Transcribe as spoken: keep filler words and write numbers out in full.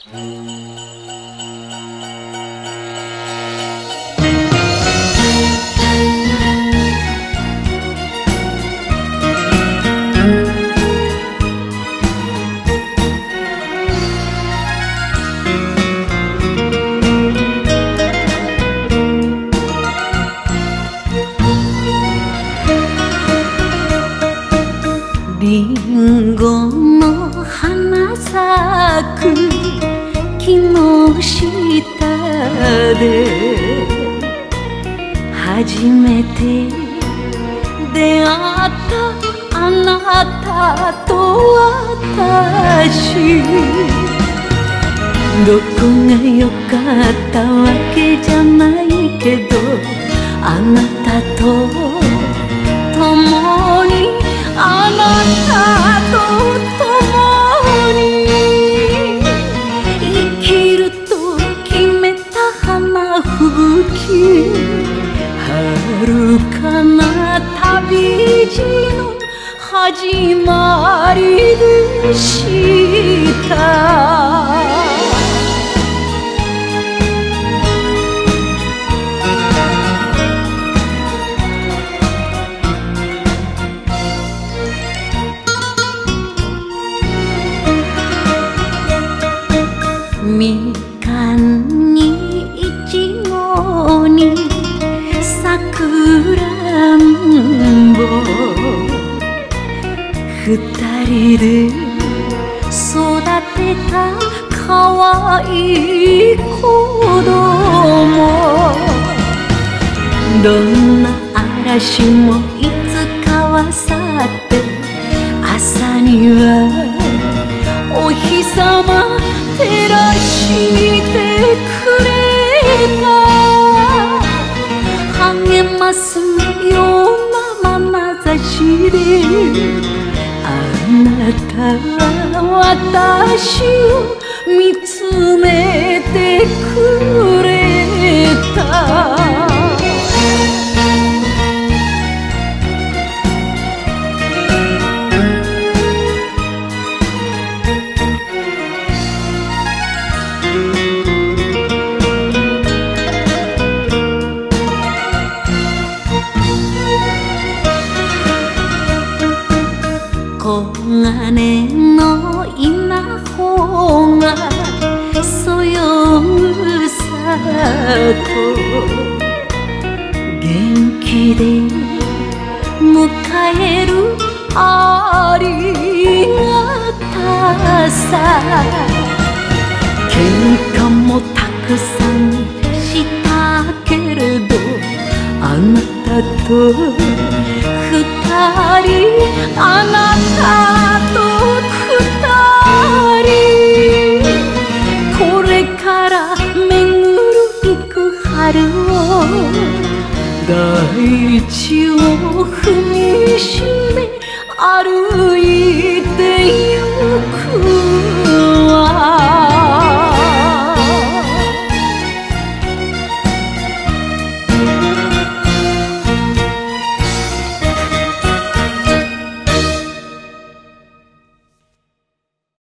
リンゴの花咲く木の下で初めて出会ったあなたと私、どこが良かったわけじゃないけど、あなたと共にあなたと共に生きると決めた花吹雪、遥かな旅路の始まりでした。みかんにいちごにさくらんぼ、ふたりで育てたかわいい子供、どんな嵐もいつかは去って、朝にはお日様照らしてくれた、励ますような眼差しであなたは私を見つめてくれた。黄金の稲穂がそよぐさと、元気で迎えるありがたさ、喧嘩もたくさんしたけれど、あなたと二人、あなたと二人、これから巡る行く春を大地を踏みしめ歩いてゆくわ。